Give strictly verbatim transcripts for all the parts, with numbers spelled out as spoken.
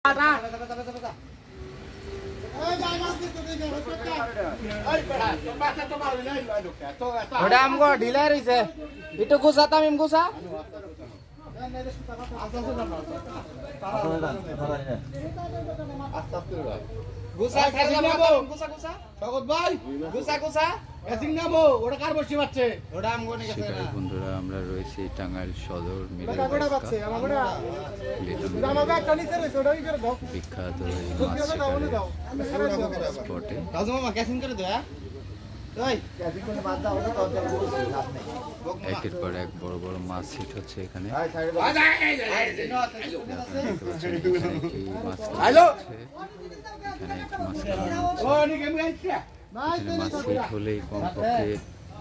ওটা আমগো ঢিলা রইছে একটু গুছা তামিম গুছা গুছা গুছা গুছা স্বাগত ভাই গুছা গুছা এসিং নামো ওটা কার বসে বাচ্চা ওটা আমগো নে গেছে না বন্ধুরা আমরা রয়েছি টাঙ্গাইল সদর মিরপুর বাচ্চা আমাগোটা আমাগো একটা নিচে রইছে ওটা কি করে দাও বিখ্যাত এই মাছ স্পটে রাজু মামা ক্যাচিং করে দে হ্যাঁ ওই ক্যাচিং করে বাদ দাও ওটা তো লাভ নেই একের পর এক বড় বড় মাছ হিট হচ্ছে এখানে হ্যালো এখানে একটু মাছ এখানে মাছ হিট হলেই কমপক্ষে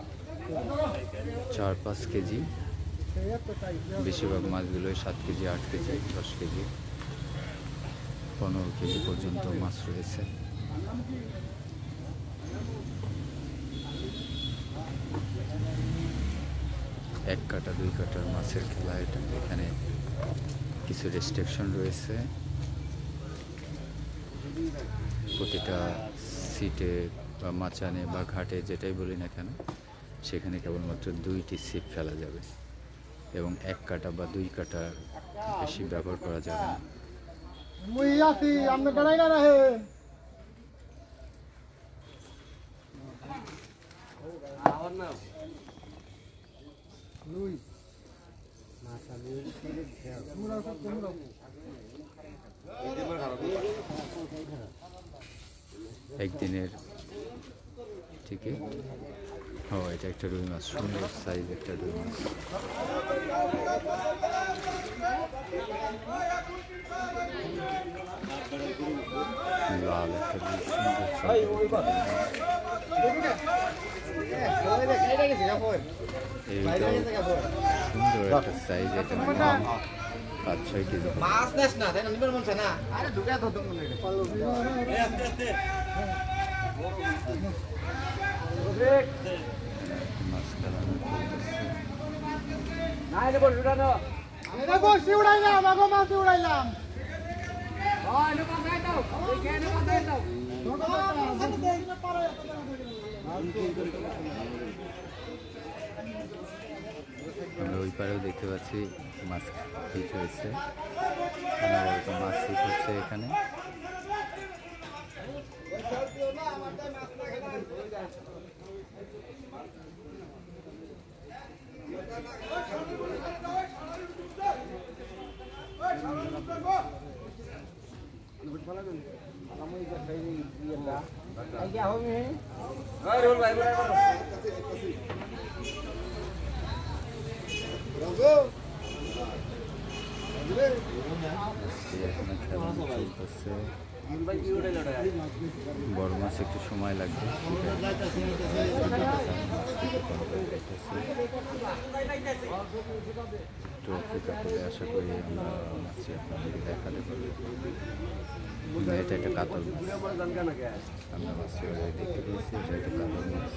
চার পাঁচ কেজি বেশিরভাগ মাছগুলোই সাত কেজি আট কেজি দশ কেজি পনেরো কেজি পর্যন্ত মাছ রয়েছে এক কাটা দুই কাটার মাছের খেলা এটা এখানে কিছু রেস্ট্রিকশন রয়েছে প্রতিটা সিটে বা মাচানে বা ঘাটে যেটাই বলি না কেন সেখানে কেবলমাত্র দুইটি সিট ফেলা যাবে এবং এক কাটা বা দুই কাটা বেশি ব্যবহার করা যাবে না মুই আছি আমরা বেড়াই না রে আবার না লুই মাথা লুই ছেড়ে দাও তোমরা সব তোমরা একদিনের টিকিট ও এটা একটা রুই মাছ সুন্দর সাইজ একটা রুই মাছ লাল একটা রুই সুন্দর একটা সাইজ এটা পাঁচ ছয় কেজি মাছ নেস না তাই না নিবার মন চায় না আরে ঢুকা তো তুমি এই আস্তে আস্তে মাছ খেলানো চলতেছে না এটা বল উড়ানো এটা বসি উড়াইলাম আগো মাছ উড়াইলাম ওই নো পাঠাই দাও ওই কেন পাঠাই দাও আমরা ওই পারেও দেখতে পাচ্ছি মাছ হিট হয়েছে মাছ হিট হচ্ছে এখানে বড় মাছ একটু সময় লাগবে একটু অপেক্ষা করে আশা করি আমরা মাছটি আপনাদেরকে দেখাতে পারবো এটা একটা কাতল মাছ আমরা মাছটি দেখতে পেয়েছি এটা একটা কাতল মাছ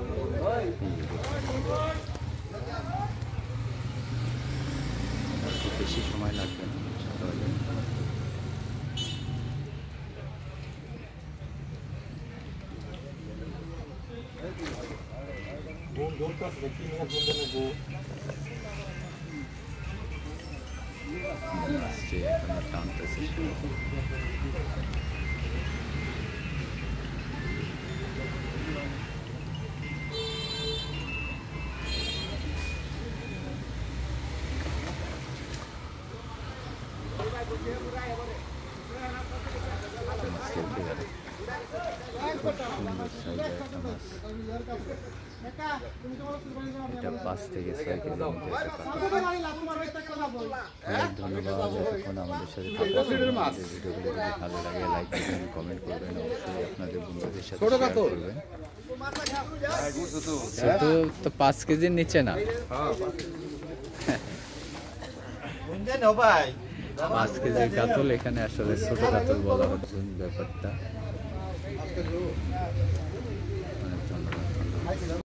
বেশি সময় লাগবে না মাছটি এখানে টানতেছে এটা পাঁচ থেকে ছয় কেজির মধ্যে অনেক ধন্যবাদ এতক্ষণ আমাদের সাথে ভিডিওগুলো যদি ভালো লাগে লাইক করবেন কমেন্ট করবেন অবশ্যই আপনাদের বন্ধুদের সাথে শেয়ার করবেন তো তো পাঁচ কেজির নিচে না পাঁচ কেজির কাতল এখানে আসলে ছোট কাতল বলা হচ্ছে ব্যাপারটা অনেক ধন্যবাদ।